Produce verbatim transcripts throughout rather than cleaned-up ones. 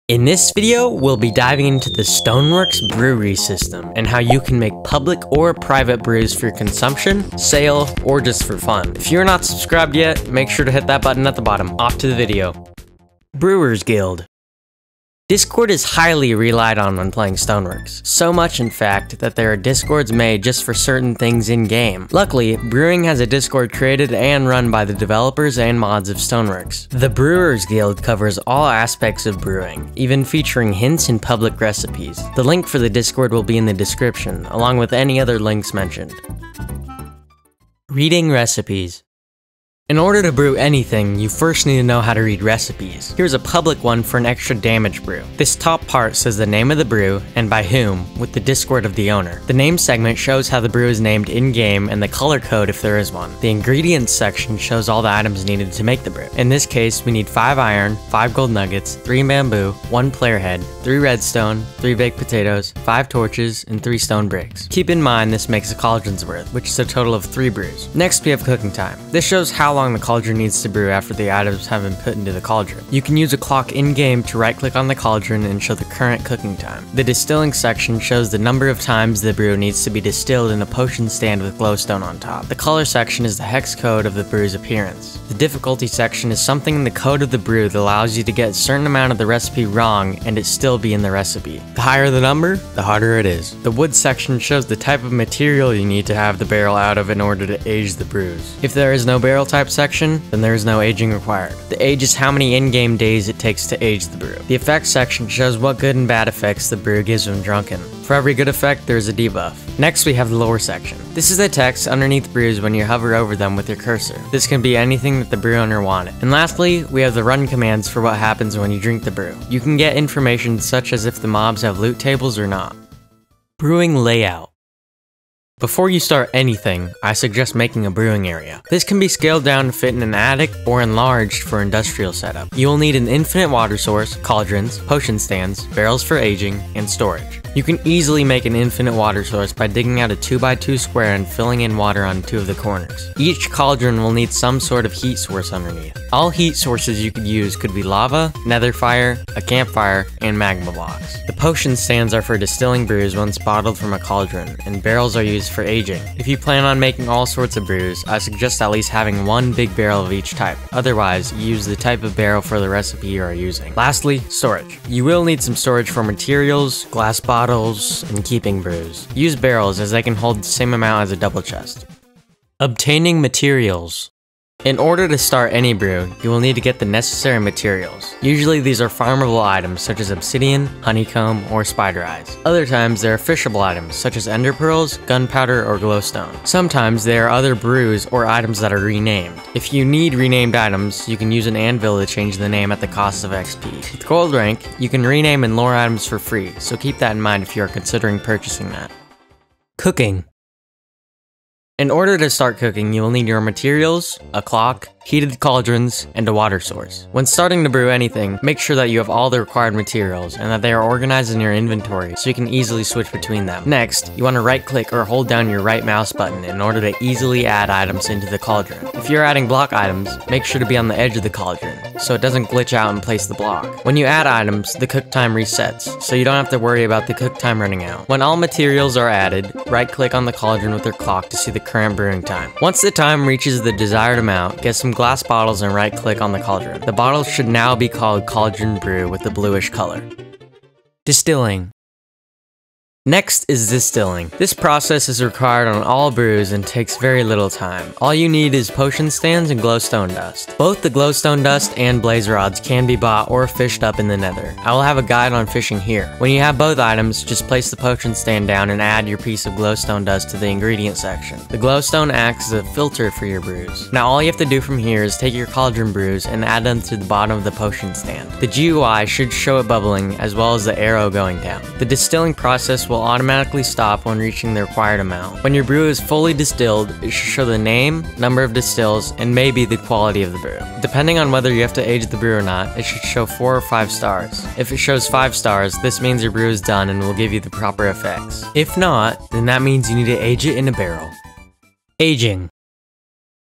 In this video, we'll be diving into the Stoneworks brewery system and how you can make public or private brews for consumption, sale, or just for fun. If you're not subscribed yet, make sure to hit that button at the bottom. Off to the video. Brewers Guild. Discord is highly relied on when playing Stoneworks. So much, in fact, that there are Discords made just for certain things in-game. Luckily, Brewing has a Discord created and run by the developers and mods of Stoneworks. The Brewers Guild covers all aspects of brewing, even featuring hints and public recipes. The link for the Discord will be in the description, along with any other links mentioned. Reading recipes. In order to brew anything, you first need to know how to read recipes. Here's a public one for an extra damage brew. This top part says the name of the brew, and by whom, with the Discord of the owner. The name segment shows how the brew is named in-game and the color code if there is one. The ingredients section shows all the items needed to make the brew. In this case, we need five iron, five gold nuggets, three bamboo, one player head, three redstone, three baked potatoes, five torches, and three stone bricks. Keep in mind this makes a cauldron's worth, which is a total of three brews. Next we have cooking time. This shows how long the cauldron needs to brew after the items have been put into the cauldron. You can use a clock in-game to right-click on the cauldron and show the current cooking time. The distilling section shows the number of times the brew needs to be distilled in a potion stand with glowstone on top. The color section is the hex code of the brew's appearance. The difficulty section is something in the code of the brew that allows you to get a certain amount of the recipe wrong and it still be in the recipe. The higher the number, the harder it is. The wood section shows the type of material you need to have the barrel out of in order to age the brews. If there is no barrel type section, then there is no aging required. The age is how many in-game days it takes to age the brew. The effects section shows what good and bad effects the brew gives when drunken. For every good effect, there is a debuff. Next we have the lore section. This is the text underneath brews when you hover over them with your cursor. This can be anything that the brew owner wanted. And lastly, we have the run commands for what happens when you drink the brew. You can get information such as if the mobs have loot tables or not. Brewing Layout. Before you start anything, I suggest making a brewing area. This can be scaled down to fit in an attic or enlarged for industrial setup. You will need an infinite water source, cauldrons, potion stands, barrels for aging, and storage. You can easily make an infinite water source by digging out a two by two square and filling in water on two of the corners. Each cauldron will need some sort of heat source underneath. All heat sources you could use could be lava, nether fire, a campfire, and magma blocks. The potion stands are for distilling brews once bottled from a cauldron, and barrels are used for aging. If you plan on making all sorts of brews, I suggest at least having one big barrel of each type. Otherwise, use the type of barrel for the recipe you are using. Lastly, storage. You will need some storage for materials, glass bottles, and keeping brews. Use barrels as they can hold the same amount as a double chest. Obtaining materials. In order to start any brew, you will need to get the necessary materials. Usually these are farmable items such as obsidian, honeycomb, or spider eyes. Other times there are fishable items such as ender pearls, gunpowder, or glowstone. Sometimes there are other brews or items that are renamed. If you need renamed items, you can use an anvil to change the name at the cost of X P. With gold rank, you can rename and lore items for free, so keep that in mind if you are considering purchasing that. Cooking. In order to start cooking, you will need your materials, a clock, heated cauldrons, and a water source. When starting to brew anything, make sure that you have all the required materials and that they are organized in your inventory so you can easily switch between them. Next, you want to right click or hold down your right mouse button in order to easily add items into the cauldron. If you're adding block items, make sure to be on the edge of the cauldron so it doesn't glitch out and place the block. When you add items, the cook time resets, so you don't have to worry about the cook time running out. When all materials are added, right click on the cauldron with your clock to see the current brewing time. Once the time reaches the desired amount, get some glass bottles and right click on the cauldron. The bottles should now be called Cauldron Brew with the bluish color. Distilling. Next is distilling. This process is required on all brews and takes very little time. All you need is potion stands and glowstone dust. Both the glowstone dust and blaze rods can be bought or fished up in the nether. I will have a guide on fishing here. When you have both items, just place the potion stand down and add your piece of glowstone dust to the ingredient section. The glowstone acts as a filter for your brews. Now all you have to do from here is take your cauldron brews and add them to the bottom of the potion stand. The G U I should show it bubbling as well as the arrow going down. The distilling process will automatically stop when reaching the required amount. When your brew is fully distilled, it should show the name, number of distills, and maybe the quality of the brew. Depending on whether you have to age the brew or not, it should show four or five stars. If it shows five stars, this means your brew is done and will give you the proper effects. If not, then that means you need to age it in a barrel. Aging.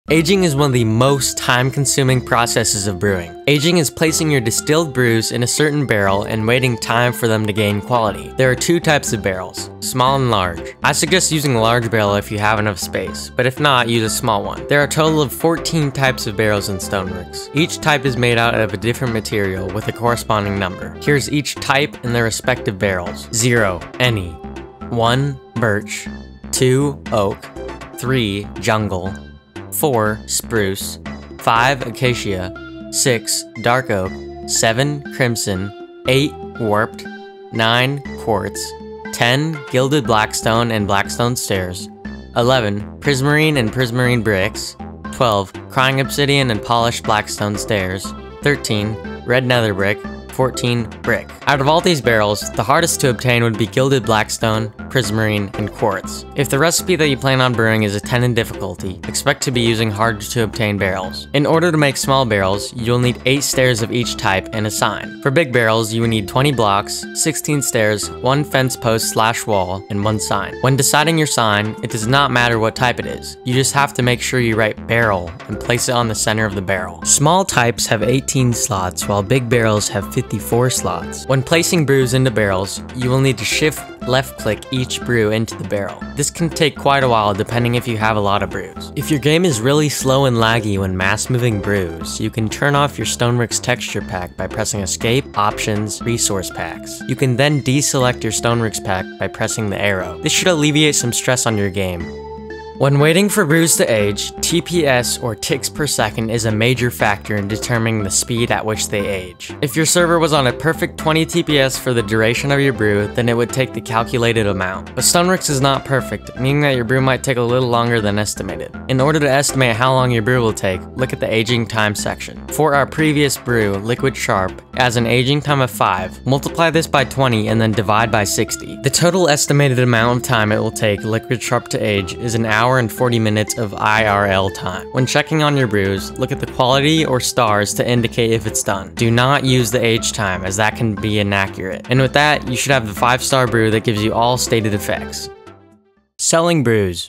Aging is one of the most time-consuming processes of brewing. Aging is placing your distilled brews in a certain barrel and waiting time for them to gain quality. There are two types of barrels, small and large. I suggest using a large barrel if you have enough space, but if not, use a small one. There are a total of fourteen types of barrels in Stoneworks. Each type is made out of a different material with a corresponding number. Here's each type and their respective barrels. zero, any. one, birch. two, oak. three, jungle. four, spruce. five, acacia. six, dark oak. seven, crimson. eight, warped. nine, quartz. ten, gilded blackstone and blackstone stairs. eleven, prismarine and prismarine bricks. twelve, crying obsidian and polished blackstone stairs. thirteen, red nether brick. fourteen, brick. Out of all these barrels, the hardest to obtain would be gilded blackstone, prismarine, and quartz. If the recipe that you plan on brewing is a ten in difficulty, expect to be using hard to obtain barrels. In order to make small barrels, you'll need eight stairs of each type and a sign. For big barrels, you will need twenty blocks, sixteen stairs, one fence post slash wall, and one sign. When deciding your sign, it does not matter what type it is. You just have to make sure you write barrel and place it on the center of the barrel. Small types have eighteen slots, while big barrels have fifty-four slots. When placing brews into barrels, you will need to shift left click each brew into the barrel. This can take quite a while depending if you have a lot of brews. If your game is really slow and laggy when mass moving brews, you can turn off your Stoneworks texture pack by pressing escape, options, resource packs. You can then deselect your Stoneworks pack by pressing the arrow. This should alleviate some stress on your game. When waiting for brews to age, T P S or ticks per second is a major factor in determining the speed at which they age. If your server was on a perfect twenty T P S for the duration of your brew, then it would take the calculated amount. But Stoneworks is not perfect, meaning that your brew might take a little longer than estimated. In order to estimate how long your brew will take, look at the aging time section. For our previous brew, Liquid Sharp, it has an aging time of five. Multiply this by twenty and then divide by sixty. The total estimated amount of time it will take Liquid Sharp to age is an hour and forty minutes of I R L time. When checking on your brews, look at the quality or stars to indicate if it's done. Do not use the age time, as that can be inaccurate. And with that, you should have the five star brew that gives you all stated effects. Selling brews.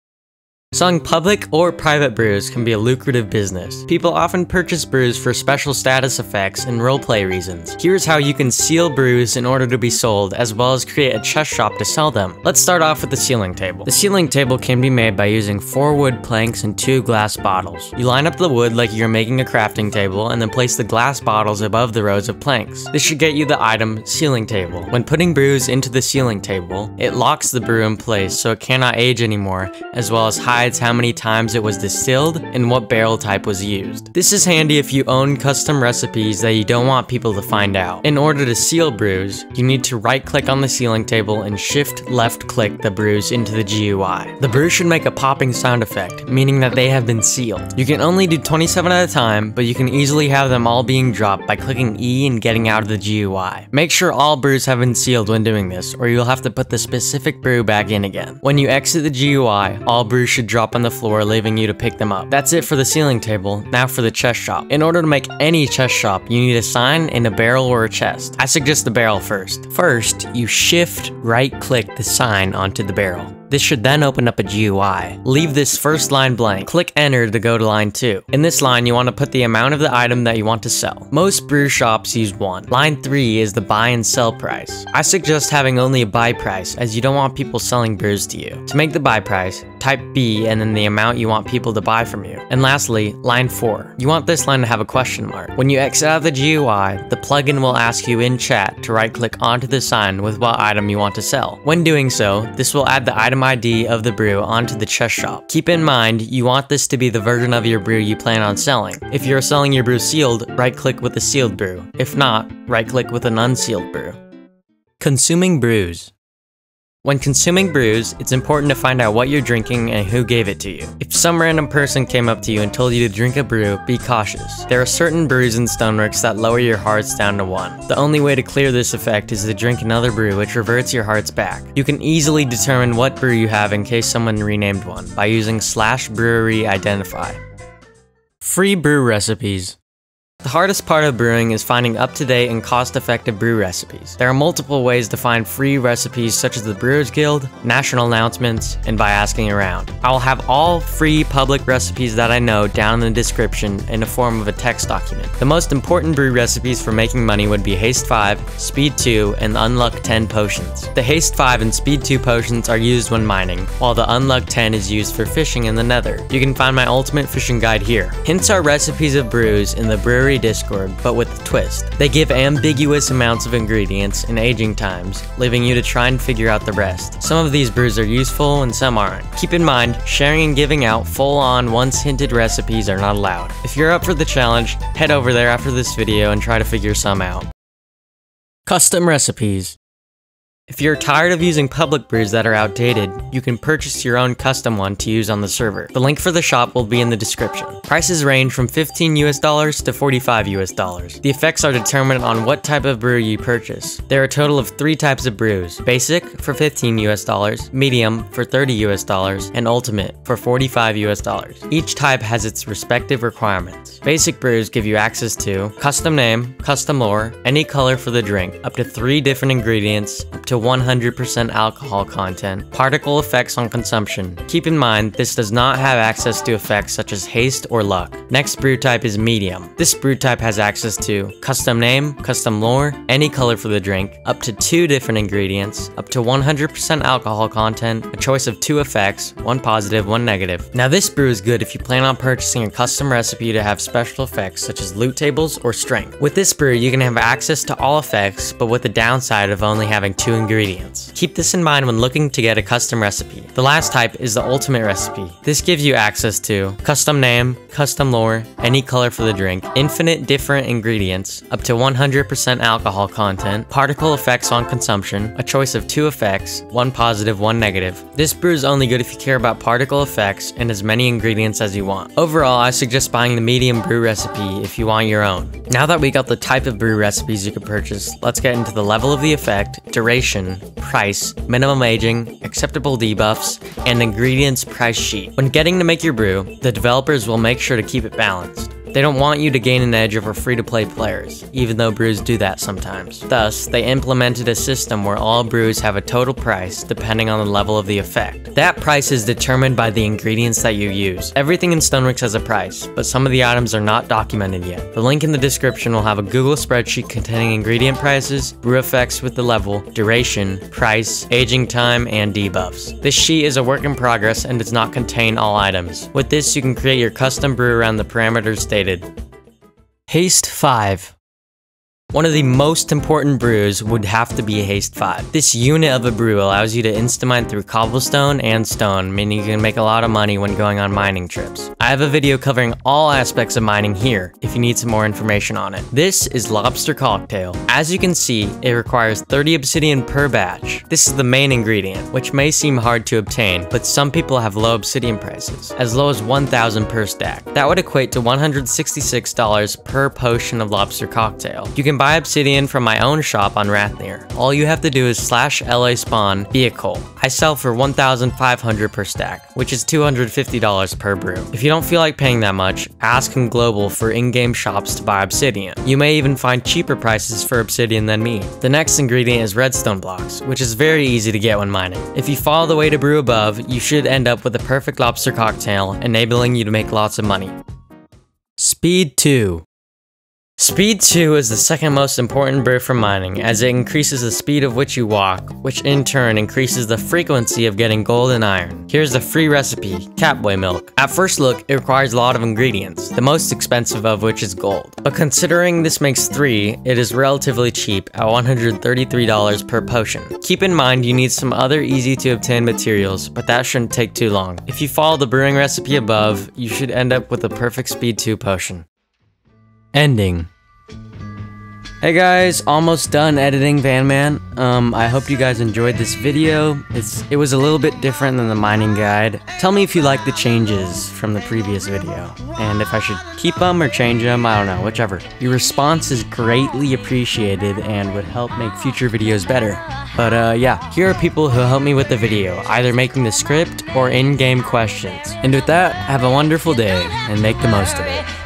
Selling public or private brews can be a lucrative business. People often purchase brews for special status effects and roleplay reasons. Here's how you can seal brews in order to be sold, as well as create a chest shop to sell them. Let's start off with the sealing table. The sealing table can be made by using four wood planks and two glass bottles. You line up the wood like you're making a crafting table, and then place the glass bottles above the rows of planks. This should get you the item sealing table. When putting brews into the sealing table, it locks the brew in place so it cannot age anymore, as well as hide how many times it was distilled and what barrel type was used. This is handy if you own custom recipes that you don't want people to find out. In order to seal brews, you need to right click on the sealing table and shift left click the brews into the G U I. The brew should make a popping sound effect, meaning that they have been sealed. You can only do twenty-seven at a time, but you can easily have them all being dropped by clicking E and getting out of the G U I. Make sure all brews have been sealed when doing this, or you'll have to put the specific brew back in again. When you exit the G U I, all brews should drop on the floor, leaving you to pick them up. That's it for the sealing table. Now for the chest shop. In order to make any chest shop, you need a sign and a barrel or a chest. I suggest the barrel first. First, you shift right click the sign onto the barrel. This should then open up a G U I. Leave this first line blank. Click enter to go to line two. In this line, you want to put the amount of the item that you want to sell. Most brew shops use one. Line three is the buy and sell price. I suggest having only a buy price, as you don't want people selling brews to you. To make the buy price, type B and then the amount you want people to buy from you. And lastly, line four. You want this line to have a question mark. When you exit out of the G U I, the plugin will ask you in chat to right click onto the sign with what item you want to sell. When doing so, this will add the item I D of the brew onto the chest shop. Keep in mind, you want this to be the version of your brew you plan on selling. If you're selling your brew sealed, right click with the sealed brew. If not, right click with an unsealed brew. Consuming brews. When consuming brews, it's important to find out what you're drinking and who gave it to you. If some random person came up to you and told you to drink a brew, be cautious. There are certain brews in Stoneworks that lower your hearts down to one. The only way to clear this effect is to drink another brew, which reverts your hearts back. You can easily determine what brew you have in case someone renamed one by using slash brewery identify. Free brew recipes. The hardest part of brewing is finding up-to-date and cost-effective brew recipes. There are multiple ways to find free recipes such as the Brewers Guild, national announcements, and by asking around. I will have all free public recipes that I know down in the description in the form of a text document. The most important brew recipes for making money would be Haste five, Speed two, and the Unluck ten potions. The Haste five and Speed two potions are used when mining, while the Unluck ten is used for fishing in the nether. You can find my ultimate fishing guide here. Hints are recipes of brews in the brewery Discord, but with a twist. They give ambiguous amounts of ingredients and aging times, leaving you to try and figure out the rest. Some of these brews are useful and some aren't. Keep in mind, sharing and giving out full-on, once-hinted recipes are not allowed. If you're up for the challenge, head over there after this video and try to figure some out. Custom recipes. If you're tired of using public brews that are outdated, you can purchase your own custom one to use on the server. The link for the shop will be in the description. Prices range from fifteen US dollars to forty-five US dollars. The effects are determined on what type of brew you purchase. There are a total of three types of brews: basic for fifteen US dollars, medium for thirty US dollars, and ultimate for forty-five US dollars. Each type has its respective requirements. Basic brews give you access to custom name, custom lore, any color for the drink, up to three different ingredients, up to one hundred percent alcohol content, particle effects on consumption. Keep in mind, this does not have access to effects such as haste or luck. Next brew type is medium. This brew type has access to custom name, custom lore, any color for the drink, up to two different ingredients, up to one hundred percent alcohol content, a choice of two effects, one positive, one negative. Now this brew is good if you plan on purchasing a custom recipe to have special effects such as loot tables or strength. With this brew, you can have access to all effects, but with the downside of only having two ingredients. Ingredients. Keep this in mind when looking to get a custom recipe. The last type is the ultimate recipe. This gives you access to custom name, custom lore, any color for the drink, infinite different ingredients, up to one hundred percent alcohol content, particle effects on consumption, a choice of two effects, one positive, one negative. This brew is only good if you care about particle effects and as many ingredients as you want. Overall, I suggest buying the medium brew recipe if you want your own. Now that we got the type of brew recipes you can purchase, let's get into the level of the effect, duration, price, minimum aging, acceptable debuffs, and ingredients price sheet. When getting to make your brew, the developers will make sure to keep it balanced. They don't want you to gain an edge over free-to-play players, even though brews do that sometimes. Thus, they implemented a system where all brews have a total price depending on the level of the effect. That price is determined by the ingredients that you use. Everything in Stoneworks has a price, but some of the items are not documented yet. The link in the description will have a Google spreadsheet containing ingredient prices, brew effects with the level, duration, price, aging time, and debuffs. This sheet is a work in progress and does not contain all items. With this, you can create your custom brew around the parameters stated. Haste five. One of the most important brews would have to be a Haste five. This unit of a brew allows you to insta-mine through cobblestone and stone, meaning you can make a lot of money when going on mining trips. I have a video covering all aspects of mining here, if you need some more information on it. This is Lobster Cocktail. As you can see, it requires thirty obsidian per batch. This is the main ingredient, which may seem hard to obtain, but some people have low obsidian prices, as low as one thousand per stack. That would equate to one hundred sixty-six dollars per potion of Lobster Cocktail. You can buy obsidian from my own shop on Rathnir. All you have to do is slash L A spawn vehicle. I sell for one thousand five hundred dollars per stack, which is two hundred fifty dollars per brew. If you don't feel like paying that much, ask in Global for in-game shops to buy obsidian. You may even find cheaper prices for obsidian than me. The next ingredient is redstone blocks, which is very easy to get when mining. If you follow the way to brew above, you should end up with a perfect lobster cocktail, enabling you to make lots of money. Speed two. Speed two is the second most important brew for mining, as it increases the speed of which you walk, which in turn increases the frequency of getting gold and iron. Here's the free recipe, Catboy milk. At first look, it requires a lot of ingredients, the most expensive of which is gold. But considering this makes three, it is relatively cheap at one hundred thirty-three dollars per potion. Keep in mind you need some other easy to obtain materials, but that shouldn't take too long. If you follow the brewing recipe above, you should end up with a perfect speed two potion. Ending. Hey guys, almost done editing Van Man. Um, I hope you guys enjoyed this video. It's It was a little bit different than the mining guide. Tell me if you like the changes from the previous video, and if I should keep them or change them, I don't know, whichever. Your response is greatly appreciated and would help make future videos better. But uh, yeah, here are people who helped me with the video, either making the script or in-game questions. And with that, have a wonderful day, and make the most of it.